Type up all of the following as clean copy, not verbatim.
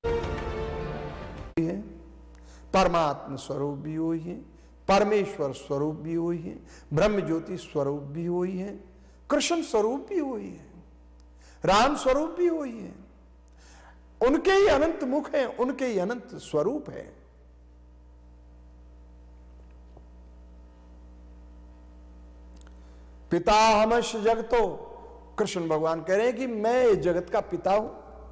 है, परमात्म स्वरूप भी वही है, परमेश्वर स्वरूप भी वही है, ब्रह्म ज्योति स्वरूप भी वही है, कृष्ण स्वरूप भी वही है, राम स्वरूप भी वही है। उनके ही अनंत मुख हैं, उनके ही अनंत स्वरूप है। पिता हमश जगतो, कृष्ण भगवान कह रहे हैं कि मैं इस जगत का पिता हूं।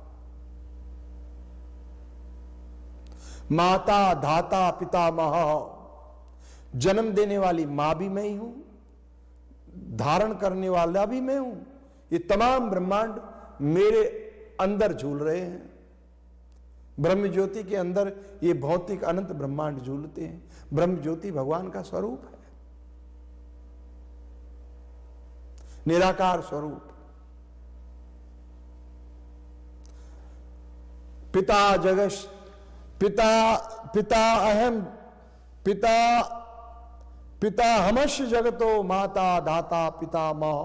माता धाता पितामह, जन्म देने वाली मां भी मैं ही हूं, धारण करने वाला भी मैं हूं। ये तमाम ब्रह्मांड मेरे अंदर झूल रहे हैं। ब्रह्म ज्योति के अंदर ये भौतिक अनंत ब्रह्मांड झूलते हैं। ब्रह्म ज्योति भगवान का स्वरूप है, निराकार स्वरूप। पिता जगत, पिता अहम, पिता हमश जगतो, माता धाता पितामह,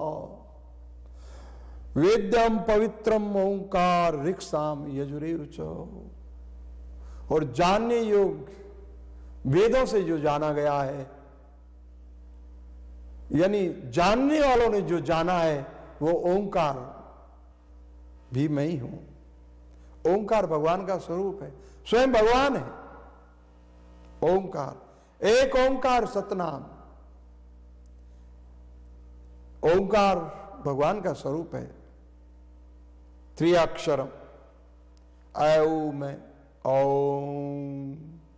वेद्यम पवित्रम ओंकार ऋक्साम यजुरेव च। और जानने योग्य वेदों से जो जाना गया है, यानी जानने वालों ने जो जाना है, वो ओंकार भी मैं ही हूं। ओंकार भगवान का स्वरूप है, स्वयं भगवान है ओंकार। एक ओंकार सतनाम, ओंकार भगवान का स्वरूप है। त्रिअक्षरम, ऐ मैं ओम।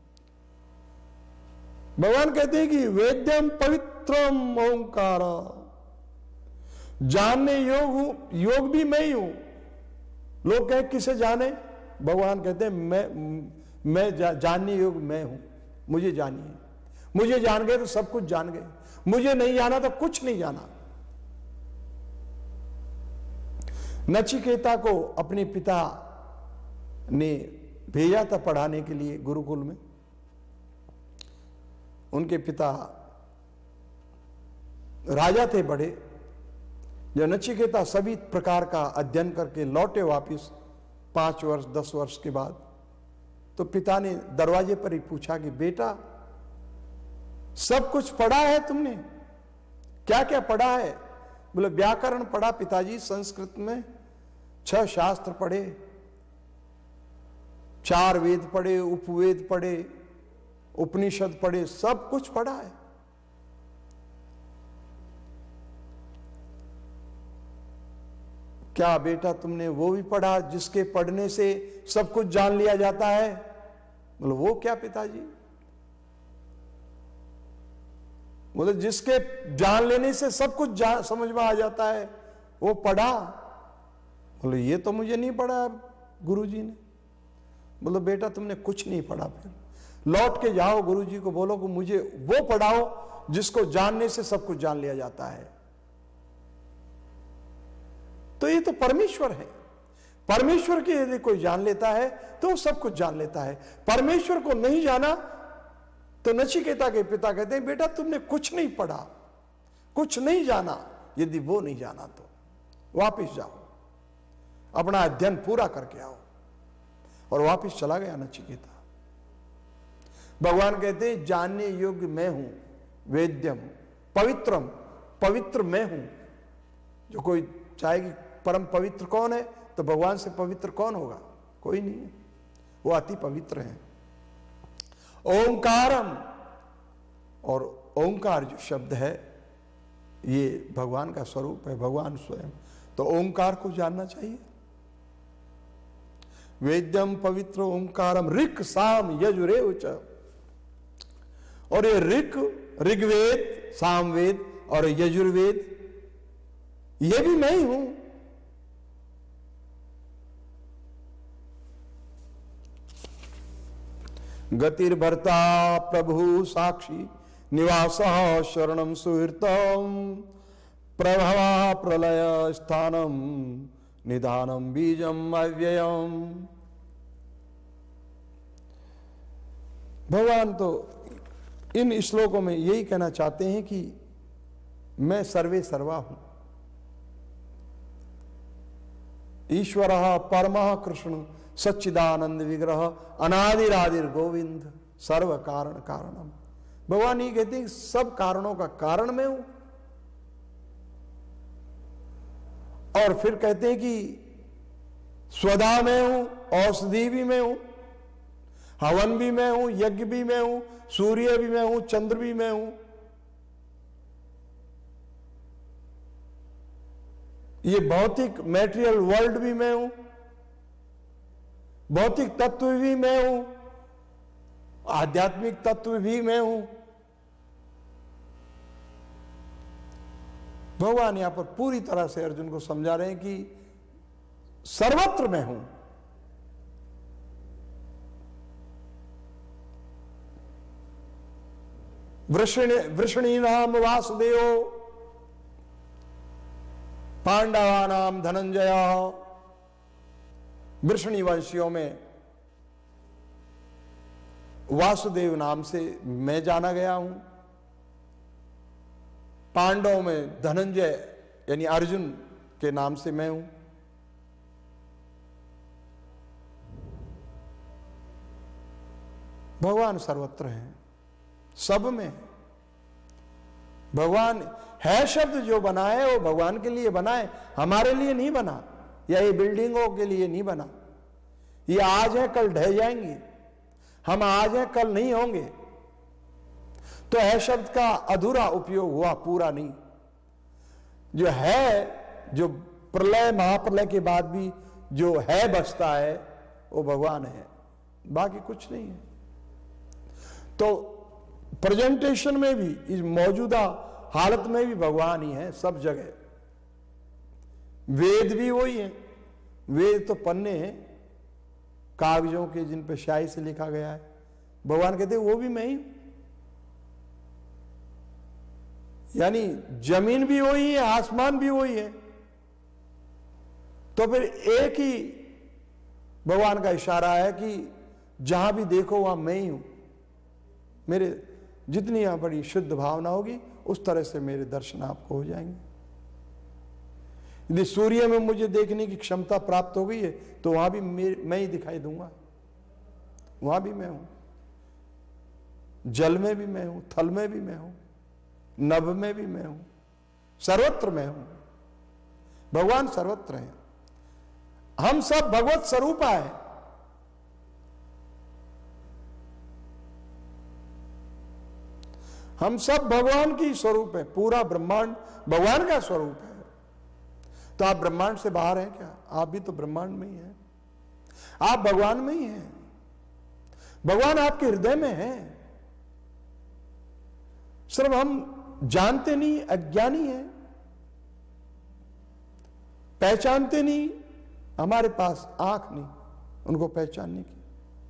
भगवान कहते हैं कि वेद्यम पवित्रम ओंकार, जानने योग भी मैं ही हूं। लोग कहें किसे जाने, भगवान कहते हैं मैं जानने योग मैं हूं। मुझे जानिए, मुझे जान गए तो सब कुछ जान गए, मुझे नहीं जाना तो कुछ नहीं जाना। नचिकेता को अपने पिता ने भेजा था पढ़ाने के लिए गुरुकुल में। उनके पिता राजा थे बड़े। जब नचिकेता सभी प्रकार का अध्ययन करके लौटे वापिस 5 वर्ष 10 वर्ष के बाद, तो पिता ने दरवाजे पर ही पूछा कि बेटा सब कुछ पढ़ा है तुमने, क्या क्या पढ़ा है? बोले व्याकरण पढ़ा पिताजी, संस्कृत में 6 शास्त्र पढ़े, 4 वेद पढ़े, उपवेद पढ़े, उपनिषद पढ़े, सब कुछ पढ़ा है। क्या बेटा तुमने वो भी पढ़ा जिसके पढ़ने से सब कुछ जान लिया जाता है? बोले वो क्या पिताजी? बोले जिसके जान लेने से सब कुछ समझ में आ जाता है, वो पढ़ा। बोले ये तो मुझे नहीं पढ़ा गुरुजी ने। बोले बेटा तुमने कुछ नहीं पढ़ा, फिर लौट के जाओ गुरुजी को बोलो कि मुझे वो पढ़ाओ जिसको जानने से सब कुछ जान लिया जाता है। तो ये तो परमेश्वर है। परमेश्वर के यदि कोई जान लेता है तो वो सब कुछ जान लेता है। परमेश्वर को नहीं जाना तो नचिकेता के पिता कहते हैं बेटा तुमने कुछ नहीं पढ़ा, कुछ नहीं जाना। यदि वो नहीं जाना तो वापस जाओ, अपना अध्ययन पूरा करके आओ। और वापस चला गया नचिकेता। भगवान कहते हैं जानने योग्य मैं हूं, वेद्यम पवित्रम, पवित्र मैं हूं। जो कोई चाहेगी परम पवित्र कौन है, तो भगवान से पवित्र कौन होगा? कोई नहीं है, वो अति पवित्र है। ओंकारम, और ओंकार जो शब्द है ये भगवान का स्वरूप है, भगवान स्वयं। तो ओंकार को जानना चाहिए। वेद्यम पवित्र ओंकारम ऋक् साम यजुरेव च। और ये ऋग्वेद, सामवेद और यजुर्वेद ये भी मैं ही हूं। गतिर्भर्ता प्रभु साक्षी निवासः शरणम सुहृतम प्रभवा प्रलय स्थानम निधानम बीजम अव्ययम। भगवान तो इन श्लोकों में यही कहना चाहते हैं कि मैं सर्वे सर्वा हूं। ईश्वरः परमः कृष्ण सच्चिदानंद विग्रह अनादिरादिर गोविंद सर्व कारण कारणम। भगवान ये कहते हैं सब कारणों का कारण मैं हूं। और फिर कहते हैं कि स्वधा मैं हूं, औषधि भी मैं हूं, हवन भी मैं हूं, यज्ञ भी मैं हूं, सूर्य भी मैं हूं, चंद्र भी मैं हूं। ये भौतिक मैटेरियल वर्ल्ड भी मैं हूं, भौतिक तत्व भी मैं हूं, आध्यात्मिक तत्व भी मैं हूं। भगवान यहां पर पूरी तरह से अर्जुन को समझा रहे हैं कि सर्वत्र मैं हूं। वृषणी नाम वासुदेव, पांडवानाम धनंजय। वृषणी वंशियों में वासुदेव नाम से मैं जाना गया हूं। पांडवों में धनंजय यानी अर्जुन के नाम से मैं हूं। भगवान सर्वत्र हैं, सब में। भगवान है शब्द जो बना है वो भगवान के लिए बना है, हमारे लिए नहीं बना, या ये बिल्डिंगों के लिए नहीं बना। ये आज है कल ढह जाएंगी, हम आज हैं कल नहीं होंगे। तो है शब्द का अधूरा उपयोग हुआ, पूरा नहीं। जो है, जो प्रलय महाप्रलय के बाद भी जो है बचता है वो भगवान है, बाकी कुछ नहीं है। तो प्रेजेंटेशन में भी, इस मौजूदा हालत में भी भगवान ही है सब जगह। वेद भी वही है। वेद तो पन्ने हैं कागजों के जिन पे स्याही से लिखा गया है। भगवान कहते हैं वो भी मैं ही हूं। यानी जमीन भी वही है, आसमान भी वही है। तो फिर एक ही भगवान का इशारा है कि जहां भी देखो वहां मैं ही हूं। मेरे जितनी यहां बड़ी शुद्ध भावना होगी उस तरह से मेरे दर्शन आपको हो जाएंगे। यदि सूर्य में मुझे देखने की क्षमता प्राप्त हो गई है तो वहां भी मैं ही दिखाई दूंगा, वहां भी मैं हूं। जल में भी मैं हूं, थल में भी मैं हूं, नभ में भी मैं हूं, सर्वत्र मैं हूं। भगवान सर्वत्र हैं। हम सब भगवत स्वरूपा है। हम सब भगवान की स्वरूप है। पूरा ब्रह्मांड भगवान का स्वरूप है। तो आप ब्रह्मांड से बाहर हैं क्या? आप भी तो ब्रह्मांड में ही हैं। आप भगवान में ही हैं। भगवान आपके हृदय में है। सिर्फ हम जानते नहीं, अज्ञानी हैं, पहचानते नहीं। हमारे पास आंख नहीं उनको पहचानने की।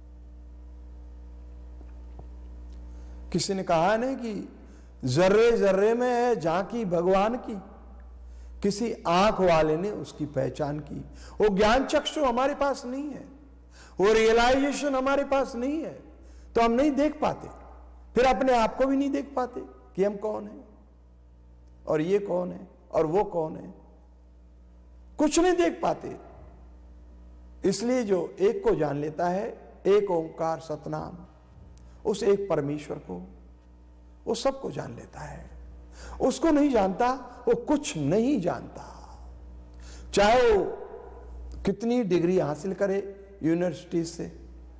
किसी ने कहा नहीं कि जर्रे जर्रे में है झांकी भगवान की, किसी आंख वाले ने उसकी पहचान की। वो ज्ञान चक्षु हमारे पास नहीं है, वो रियलाइजेशन हमारे पास नहीं है, तो हम नहीं देख पाते। फिर अपने आप को भी नहीं देख पाते कि हम कौन हैं और ये कौन है और वो कौन है। कुछ नहीं देख पाते। इसलिए जो एक को जान लेता है, एक ओंकार सतनाम, उस एक परमेश्वर को, वो सबको जान लेता है। उसको नहीं जानता वो कुछ नहीं जानता। चाहे वो कितनी डिग्री हासिल करे यूनिवर्सिटी से,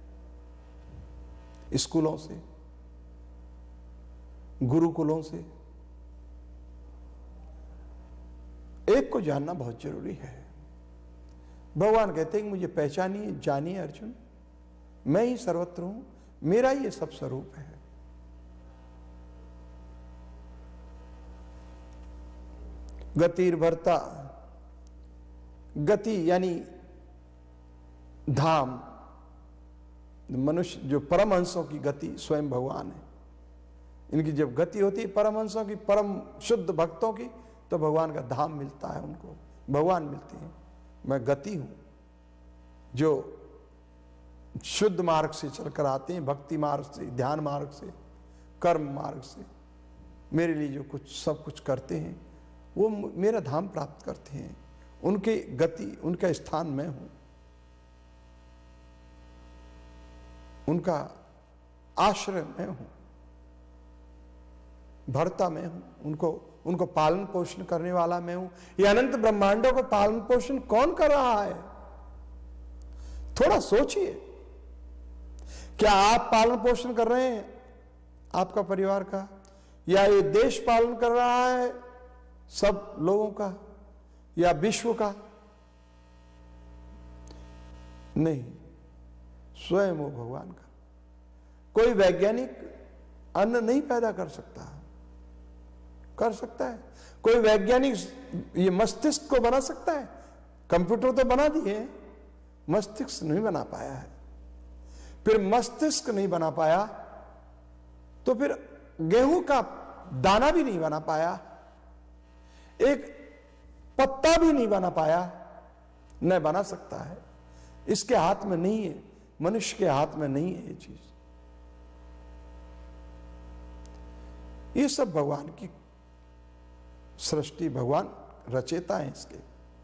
स्कूलों से, गुरुकुलों से, एक को जानना बहुत जरूरी है। भगवान कहते हैं कि मुझे पहचानिए, जानिए अर्जुन, मैं ही सर्वत्र हूं, मेरा ही ये सब स्वरूप है। गतिर्भर्ता, गति यानी धाम। मनुष्य जो परमहंसों की गति स्वयं भगवान है। इनकी जब गति होती है परमहंसों की, परम शुद्ध भक्तों की, तो भगवान का धाम मिलता है उनको, भगवान मिलते हैं। मैं गति हूं। जो शुद्ध मार्ग से चलकर आते हैं, भक्ति मार्ग से, ध्यान मार्ग से, कर्म मार्ग से, मेरे लिए जो कुछ सब कुछ करते हैं वो मेरा धाम प्राप्त करते हैं। उनके गति, उनका स्थान मैं हूं। उनका आश्रय मैं हूं, भरता मैं हूं, उनको पालन पोषण करने वाला मैं हूं। ये अनंत ब्रह्मांडों को पालन पोषण कौन कर रहा है? थोड़ा सोचिए, क्या आप पालन पोषण कर रहे हैं आपका परिवार का, या ये देश पालन कर रहा है सब लोगों का, या विश्व का? नहीं, स्वयं वो भगवान का। कोई वैज्ञानिक अन्न नहीं पैदा कर सकता है? कोई वैज्ञानिक ये मस्तिष्क को बना सकता है? कंप्यूटर तो बना दिए, मस्तिष्क नहीं बना पाया है। फिर मस्तिष्क नहीं बना पाया तो फिर गेहूं का दाना भी नहीं बना पाया, एक पत्ता भी नहीं बना पाया, न बना सकता है। इसके हाथ में नहीं है, मनुष्य के हाथ में नहीं है ये चीज। ये सब भगवान की सृष्टि, भगवान रचेता है इसके।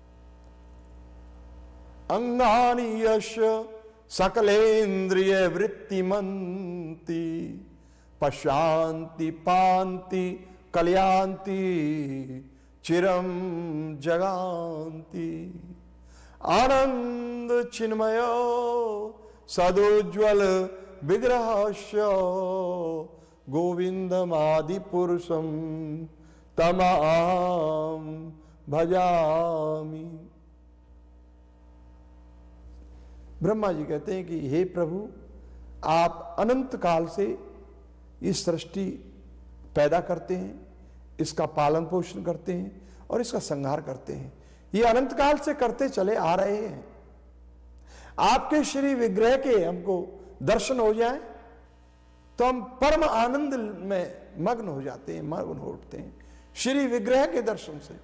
अंगानि यश सकलेन्द्रिय वृत्तिमंती पश्यांति पांति कल्यान्ति चिरम जगान्ति आनंद चिन्मय सदोज्वल विग्रहस्य गोविंदमादि पुरुषम तमाम भजामि। ब्रह्मा जी कहते हैं कि हे प्रभु, आप अनंत काल से इस सृष्टि पैदा करते हैं, इसका पालन पोषण करते हैं और इसका संहार करते हैं। ये अनंत काल से करते चले आ रहे हैं। आपके श्री विग्रह के हमको दर्शन हो जाए तो हम परम आनंद में मग्न हो जाते हैं, मग्न हो उठते हैं। श्री विग्रह के दर्शन से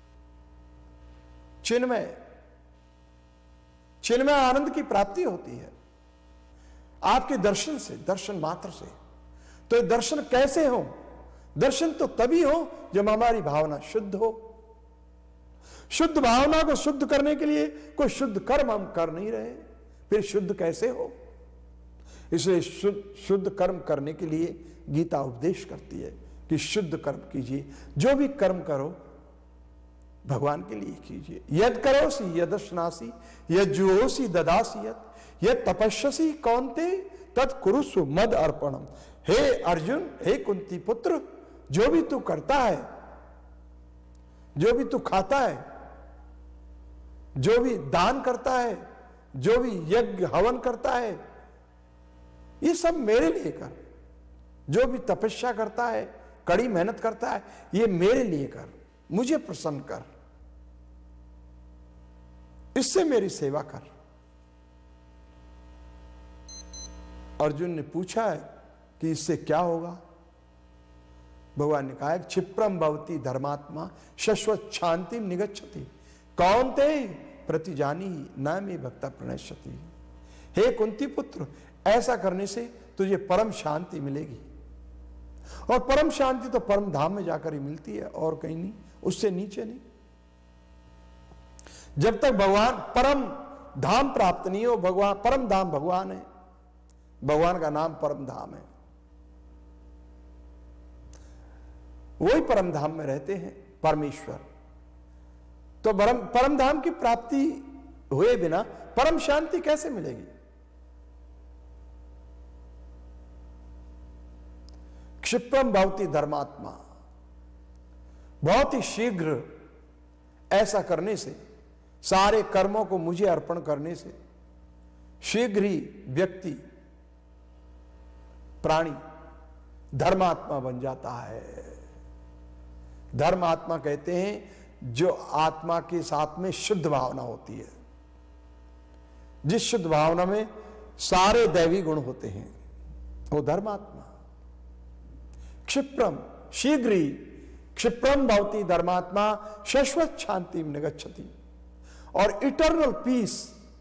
चिन्मय आनंद की प्राप्ति होती है आपके दर्शन से, दर्शन मात्र से। तो ये दर्शन कैसे हो? दर्शन तो तभी हो जब हमारी भावना शुद्ध हो। शुद्ध भावना को शुद्ध करने के लिए कोई शुद्ध कर्म हम कर नहीं रहे, फिर शुद्ध कैसे हो? इसलिए शुद्ध कर्म करने के लिए गीता उपदेश करती है कि शुद्ध कर्म कीजिए। जो भी कर्म करो भगवान के लिए कीजिए। यद करोसि यदश्नासि यज्जुहोसि ददासि यद तपस्यसि कौन्ते तत् कुरुषु मद अर्पणम। हे अर्जुन, हे कुंती पुत्र, जो भी तू करता है, जो भी तू खाता है, जो भी दान करता है, जो भी यज्ञ हवन करता है, ये सब मेरे लिए कर। जो भी तपस्या करता है, कड़ी मेहनत करता है, ये मेरे लिए कर, मुझे प्रसन्न कर, इससे मेरी सेवा कर। अर्जुन ने पूछा है कि इससे क्या होगा? भगवान ने कहा है क्षिप्रम भवति धर्मात्मा शश्वत शांति निगच्छति कौन्ते प्रतिजानी न मे भक्ता प्रणश्यति। हे कुंती पुत्र, ऐसा करने से तुझे परम शांति मिलेगी। और परम शांति तो परम धाम में जाकर ही मिलती है, और कहीं नहीं, उससे नीचे नहीं। जब तक भगवान परम धाम प्राप्त नहीं हो, भगवान परम धाम भगवान है, भगवान का नाम परम धाम है, वही परम धाम में रहते हैं परमेश्वर। तो परम धाम की प्राप्ति हुए बिना परम शांति कैसे मिलेगी? क्षिप्रम भवति धर्मात्मा, बहुत ही शीघ्र ऐसा करने से, सारे कर्मों को मुझे अर्पण करने से शीघ्र ही व्यक्ति, प्राणी धर्मात्मा बन जाता है। धर्मात्मा कहते हैं जो आत्मा के साथ में शुद्ध भावना होती है, जिस शुद्ध भावना में सारे दैवी गुण होते हैं, वो धर्मात्मा। क्षिप्रम, शीघ्र ही, क्षिप्रम भवति धर्मात्मा शाश्वत शांति में निगच्छति। और इटर्नल पीस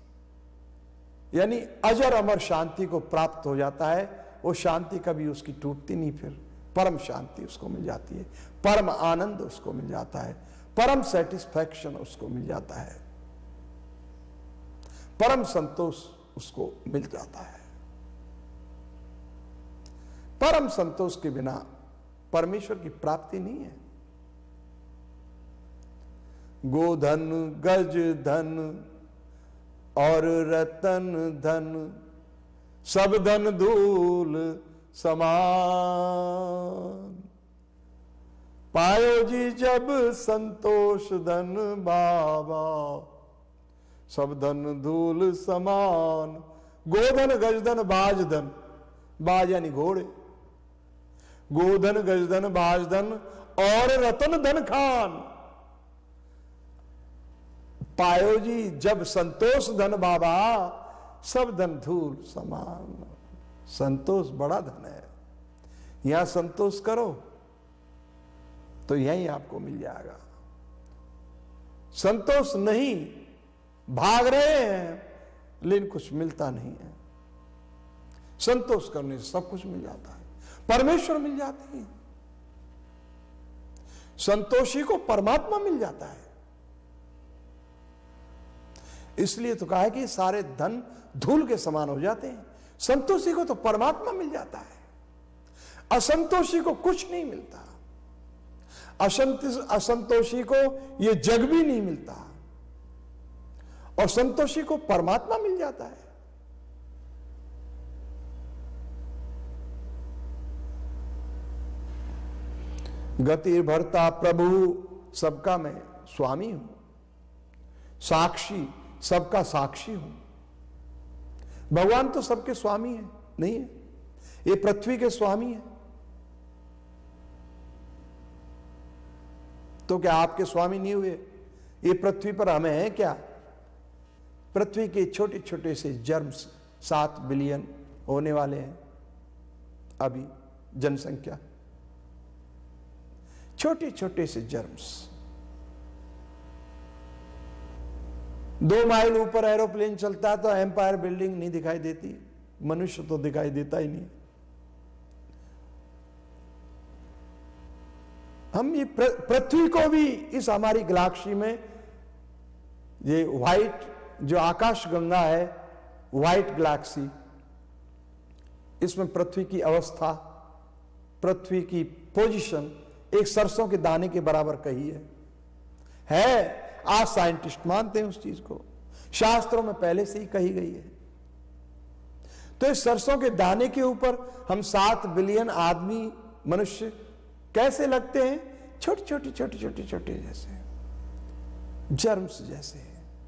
यानी अजर अमर शांति को प्राप्त हो जाता है। वो शांति कभी उसकी टूटती नहीं, फिर परम शांति उसको मिल जाती है, परम आनंद उसको मिल जाता है, परम सेटिस्फैक्शन उसको मिल जाता है, परम संतोष उसको मिल जाता है। परम संतोष के बिना परमेश्वर की प्राप्ति नहीं है। गोधन गज धन और रतन धन सब धन धूल समान, पायो जी जब संतोष धन बाबा सब धन धूल समान। गोधन गजधन बाजधन, बाज यानी घोड़े, गोधन गजधन बाजधन और रतन धन खान, पायो जी जब संतोष धन बाबा सब धन धूल समान। संतोष बड़ा धन है, यहां संतोष करो तो यहीं आपको मिल जाएगा। संतोष नहीं, भाग रहे हैं लेकिन कुछ मिलता नहीं है। संतोष करने से सब कुछ मिल जाता है, परमेश्वर मिल जाते हैं। संतोषी को परमात्मा मिल जाता है। इसलिए तो कहा है कि सारे धन धूल के समान हो जाते हैं। संतोषी को तो परमात्मा मिल जाता है, असंतोषी को कुछ नहीं मिलता। असंतोषी को यह जग भी नहीं मिलता और संतोषी को परमात्मा मिल जाता है। गति भरता प्रभु सबका मैं स्वामी हूं, साक्षी सबका साक्षी हूं। भगवान तो सबके स्वामी है, नहीं है? ये पृथ्वी के स्वामी है तो क्या आपके स्वामी नहीं हुए? ये पृथ्वी पर हमें है क्या? पृथ्वी के छोटे छोटे से जर्म्स 7 बिलियन होने वाले हैं अभी जनसंख्या, छोटे छोटे से जर्म्स। 2 माइल ऊपर एरोप्लेन चलता है तो एम्पायर बिल्डिंग नहीं दिखाई देती, मनुष्य तो दिखाई देता ही नहीं। हम ये पृथ्वी को भी इस हमारी गैलेक्सी में ये व्हाइट जो आकाश गंगा है, व्हाइट गैलेक्सी, इसमें पृथ्वी की अवस्था, पृथ्वी की पोजीशन एक सरसों के दाने के बराबर कही है। आज साइंटिस्ट मानते हैं उस चीज को, शास्त्रों में पहले से ही कही गई है। तो इस सरसों के दाने के ऊपर हम 7 बिलियन आदमी मनुष्य कैसे लगते हैं? छोटे छोटे छोटे छोटे छोटे जैसे जर्म्स जैसे।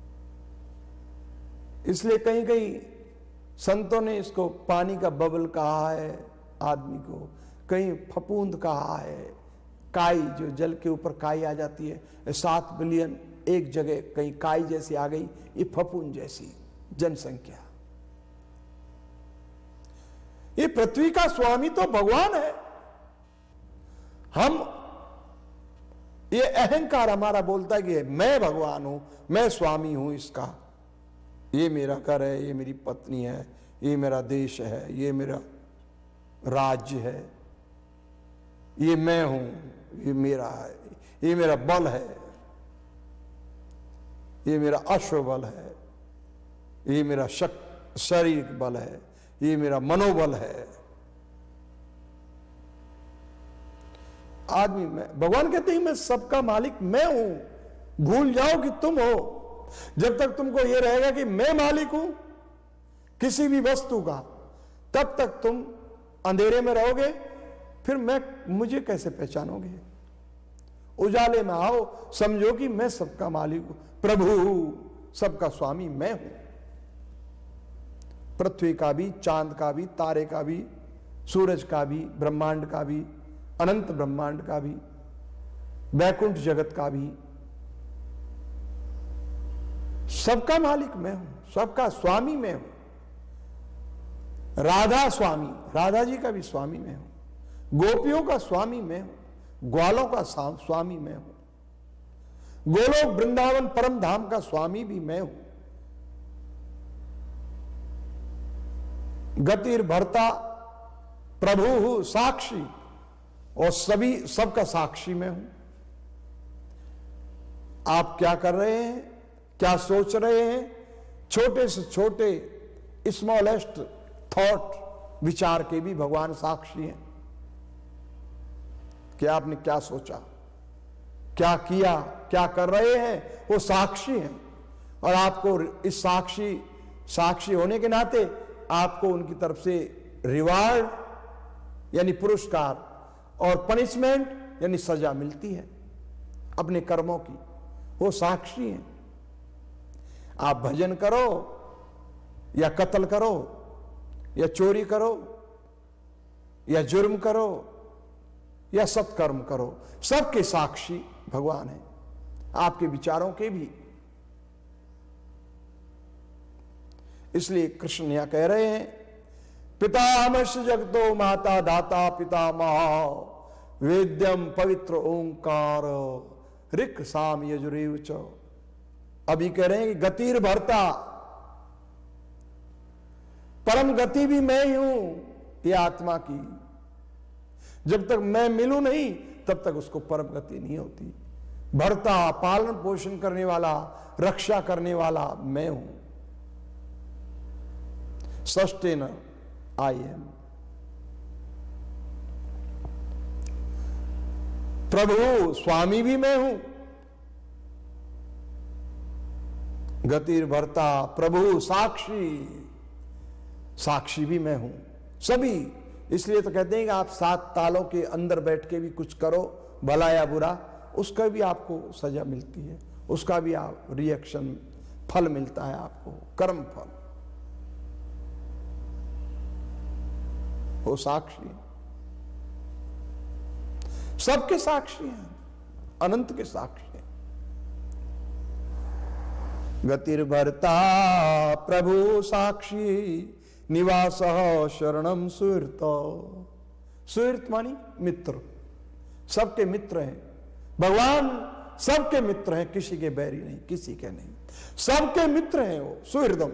इसलिए कहीं कहीं संतों ने इसको पानी का बबल कहा है आदमी को, कहीं फफूंद कहा है, काई जो जल के ऊपर काई आ जाती है, 7 बिलियन एक जगह कहीं काई जैसी आ गई, ये फफूंद जैसी जनसंख्या। ये पृथ्वी का स्वामी तो भगवान है। हम ये अहंकार हमारा बोलता है कि मैं भगवान हूं, मैं स्वामी हूं इसका, ये मेरा घर है, ये मेरी पत्नी है, ये मेरा देश है, ये मेरा राज्य है, ये मैं हूं, ये मेरा है, ये मेरा बल है, ये मेरा अश्व बल है, ये मेरा शारीरिक बल है, ये मेरा मनोबल है। आदमी मैं, भगवान कहते हैं मैं सबका मालिक मैं हूं। भूल जाओ कि तुम हो। जब तक तुमको यह रहेगा कि मैं मालिक हूं किसी भी वस्तु का, तब तक तुम अंधेरे में रहोगे। फिर मुझे कैसे पहचानोगे? उजाले में आओ, समझो कि मैं सबका मालिक हूं, प्रभु सबका स्वामी मैं हूं। पृथ्वी का भी, चांद का भी, तारे का भी, सूरज का भी, ब्रह्मांड का भी, अनंत ब्रह्मांड का भी, वैकुंठ जगत का भी, सबका मालिक मैं हूं, सबका स्वामी मैं हूं। राधा स्वामी, राधा जी का भी स्वामी मैं हूं, गोपियों का स्वामी मैं हूं, ग्वालों का स्वामी मैं हूं, गोलोक वृंदावन परम धाम का स्वामी भी मैं हूं। गतिर भरता प्रभु साक्षी, और सबका साक्षी मैं हूं। आप क्या कर रहे हैं, क्या सोच रहे हैं, छोटे से छोटे स्मॉलेस्ट थॉट विचार के भी भगवान साक्षी हैं कि आपने क्या सोचा, क्या किया, क्या कर रहे हैं, वो साक्षी हैं। और आपको इस साक्षी होने के नाते आपको उनकी तरफ से रिवार्ड यानी पुरस्कार और पनिशमेंट यानी सजा मिलती है अपने कर्मों की। वो साक्षी हैं। आप भजन करो या कत्ल करो या चोरी करो या जुर्म करो या सत्कर्म करो, सबके साक्षी भगवान हैं, आपके विचारों के भी। इसलिए कृष्ण यहां कह रहे हैं, पितामहश्च जगतो माता दाता पितामह वेद्यम पवित्र ओंकार ऋक् साम यजुरेव च। अभी कह रहे हैं कि गतिर भरता, परम गति भी मैं ही हूं ये आत्मा की। जब तक मैं मिलूं नहीं तब तक उसको परम गति नहीं होती। भरता, पालन पोषण करने वाला, रक्षा करने वाला मैं हूं। Sustainer I am. प्रभु स्वामी भी मैं हूं। गतिर भरता, प्रभु साक्षी, साक्षी भी मैं हूं। सभी इसलिए तो कहते हैं कि आप 7 तालों के अंदर बैठ के भी कुछ करो भला या बुरा, उसका भी आपको सजा मिलती है, उसका भी आप रिएक्शन फल मिलता है आपको, कर्म फल। वो साक्षी है, सबके साक्षी हैं, अनंत के साक्षी हैं। गतिर्भर्ता प्रभु साक्षी निवास शरणम सुहृत। सुहृत मानी मित्र, सबके मित्र हैं भगवान, सबके मित्र हैं, किसी के बैरी नहीं, किसी के नहीं, सबके मित्र हैं वो सुहृदम।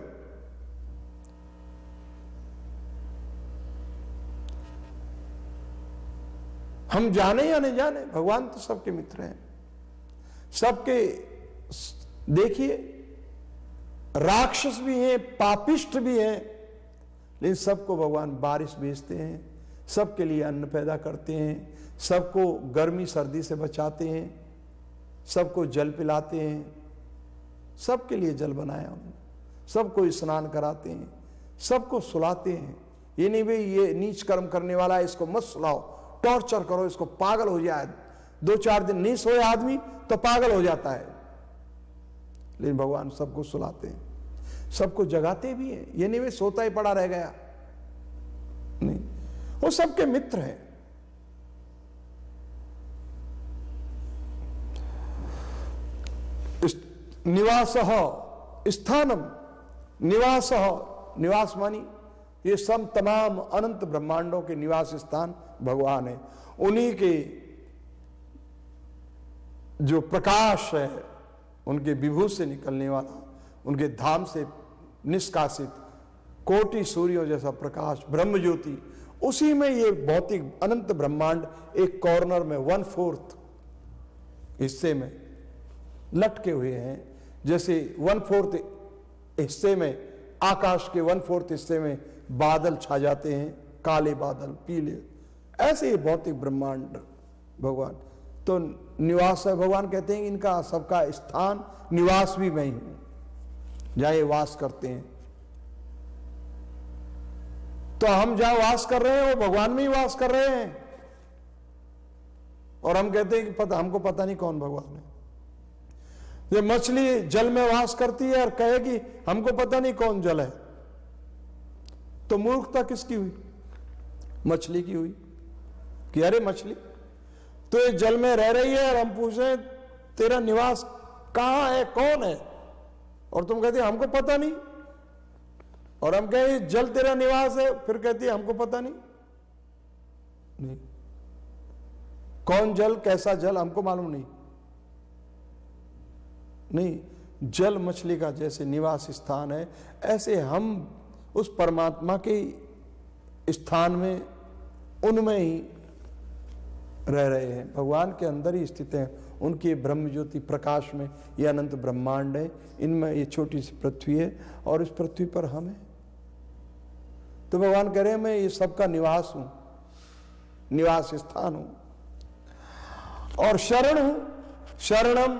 हम जाने या नहीं जाने, भगवान तो सबके मित्र हैं, सबके। देखिए राक्षस भी हैं, पापिष्ठ भी हैं, लेकिन सबको भगवान बारिश भेजते हैं, सबके लिए अन्न पैदा करते हैं, सबको गर्मी सर्दी से बचाते हैं, सबको जल पिलाते हैं, सबके लिए जल बनाया उन्होंने, सबको स्नान कराते हैं, सबको सुलाते हैं। ये नहीं भाई ये नीच कर्म करने वाला है इसको मत सुलाओ, टॉर्चर करो इसको, पागल हो जाए, 2-4 दिन नहीं सोए आदमी तो पागल हो जाता है। लेकिन भगवान सबको सुलाते हैं, सबको जगाते भी हैं। ये नहीं वे सोता ही पड़ा रह गया, नहीं, वो सबके मित्र हैं। निवास स्थानम, निवास, निवास मानी ये सब तमाम अनंत ब्रह्मांडों के निवास स्थान भगवान है। उन्हीं के जो प्रकाश है, उनके विभू से निकलने वाला, उनके धाम से निष्कासित कोटि सूर्यों जैसा प्रकाश ब्रह्म ज्योति, उसी में ये भौतिक अनंत ब्रह्मांड एक कॉर्नर में 1/4 हिस्से में लटके हुए हैं। जैसे 1/4 हिस्से में, आकाश के 1/4 हिस्से में बादल छा जाते हैं, काले बादल, पीले, ऐसे ही भौतिक ब्रह्मांड भगवान तो निवास है। भगवान कहते हैं इनका सबका स्थान निवास भी मैं ही हूं, जहां ये वास करते हैं। तो हम जहां वास कर रहे हैं वो भगवान में ही वास कर रहे हैं, और हम कहते हैं कि हमको पता नहीं कौन भगवान है। ये मछली जल में वास करती है और कहेगी हमको पता नहीं कौन जल है, तो मूर्खता किसकी हुई? मछली की हुई कि अरे मछली तो ये जल में रह रही है और हम पूछे तेरा निवास कहां है, कौन है, और तुम कहते हमको पता नहीं। और हम कहे जल तेरा निवास है, फिर कहती है हमको पता नहीं। नहीं, कौन जल, कैसा जल हमको मालूम नहीं। नहीं, जल मछली का जैसे निवास स्थान है, ऐसे हम उस परमात्मा के स्थान में, उनमें ही रह रहे हैं, भगवान के अंदर ही स्थित हैं। उनके ब्रह्म ज्योति प्रकाश में ये अनंत ब्रह्मांड है, इनमें ये छोटी सी पृथ्वी है और इस पृथ्वी पर हम हैं। तो भगवान कह रहे हैं मैं ये सबका निवास हूं, निवास स्थान हूं, और शरण हूं, शरणम,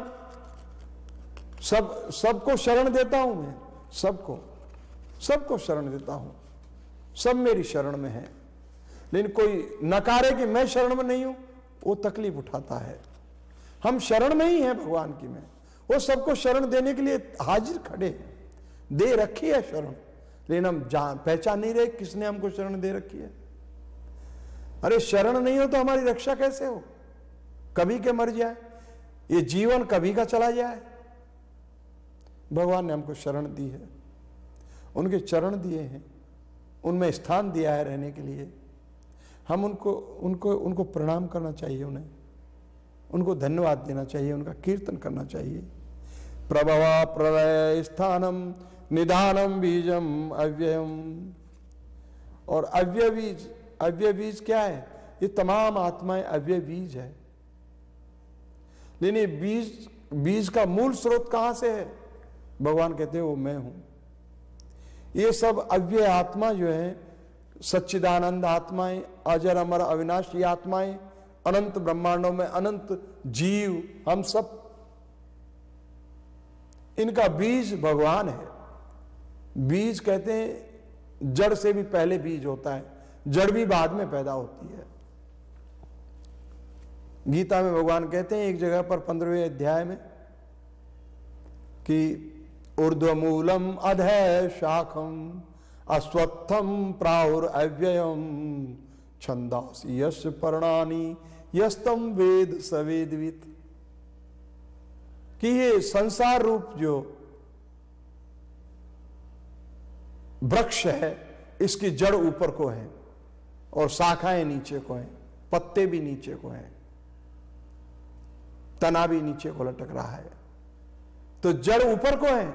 सबको शरण देता हूं मैं, सबको शरण देता हूं, सब मेरी शरण में है। लेकिन कोई नकारे कि मैं शरण में नहीं हूं, वो तकलीफ उठाता है। हम शरण में ही हैं भगवान की में, वो सबको शरण देने के लिए हाजिर खड़े हैं, दे रखी है शरण, लेकिन हम पहचान नहीं रहे किसने हमको शरण दे रखी है। अरे शरण नहीं हो तो हमारी रक्षा कैसे हो? कभी के मर जाए, ये जीवन कभी का चला जाए। भगवान ने हमको शरण दी है, उनके चरण दिए हैं, उनमें स्थान दिया है रहने के लिए। हम उनको प्रणाम करना चाहिए, उनको धन्यवाद देना चाहिए, उनका कीर्तन करना चाहिए। प्रभवा प्रलय स्थानम निधानम बीजम अव्ययम। और अव्यय बीज क्या है? ये तमाम आत्माएं अव्यय बीज है। लेकिन बीज का मूल स्रोत कहां से है? भगवान कहते हैं वो मैं हूं। ये सब अव्यय आत्मा जो है, सच्चिदानंद आत्माएं, अजर अमर अविनाशी आत्माएं, अनंत ब्रह्मांडों में अनंत जीव, हम सब, इनका बीज भगवान है। बीज कहते हैं जड़ से भी पहले बीज होता है, जड़ भी बाद में पैदा होती है। गीता में भगवान कहते हैं एक जगह पर 15वें अध्याय में कि ऊर्ध्वमूलम अधः शाखम अश्वत्थम प्राहुर अव्ययम छंदासी यश पर्णानि यस्तम वेद सवेदवित। कि ये संसार रूप जो वृक्ष है, इसकी जड़ ऊपर को है और शाखाएं नीचे को हैं, पत्ते भी नीचे को हैं, तना भी नीचे को लटक रहा है। तो जड़ ऊपर को है,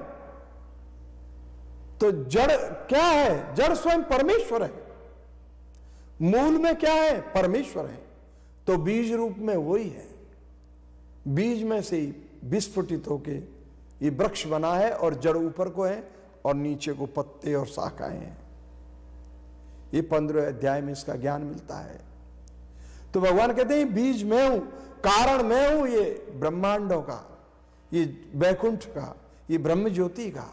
तो जड़ क्या है? जड़ स्वयं परमेश्वर है। मूल में क्या है? परमेश्वर है। तो बीज रूप में वही है। बीज में से ही विस्फुटित होके ये वृक्ष बना है और जड़ ऊपर को है और नीचे को पत्ते और शाखाएं हैं। ये 15वें अध्याय में इसका ज्ञान मिलता है। तो भगवान कहते हैं बीज मैं हूं, कारण मैं हूं, ये ब्रह्मांडों का, ये वैकुंठ का, ये ब्रह्म ज्योति का,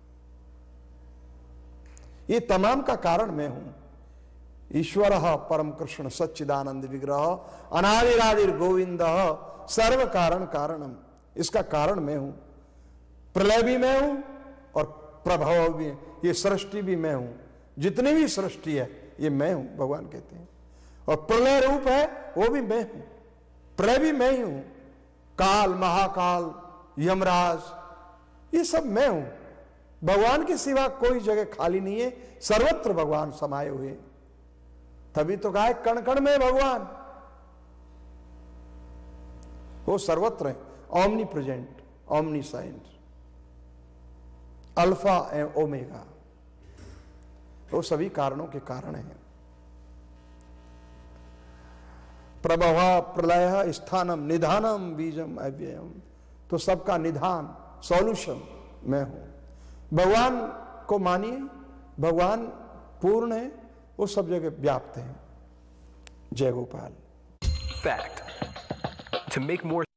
ये तमाम का कारण मैं हूं। ईश्वर परम कृष्ण सच्चिदानंद विग्रह अनादिरादिर गोविंद सर्व कारण कारणम। इसका कारण मैं हूं। प्रलय भी मैं हूं और प्रभाव भी, ये सृष्टि भी मैं हूं। जितनी भी सृष्टि है ये मैं हूं, भगवान कहते हैं। और प्रलय रूप है वो भी मैं हूं, प्रलय भी मैं ही हूं। काल, महाकाल, यमराज, ये सब मैं हूं। भगवान के सिवा कोई जगह खाली नहीं है, सर्वत्र भगवान समाये हुए। तभी तो कहा है कण कण में भगवान, वो सर्वत्र है, omnipresent, omniscient, alpha and omega, वो सभी कारणों के कारण है। प्रभवा प्रलय स्थानम निधानम बीजम अव्ययम। तो सबका निधान, सॉल्यूशन मैं हूं। भगवान को मानिए, भगवान पूर्ण है, वो सब जगह व्याप्त है। जय Gopal. Fact. To make more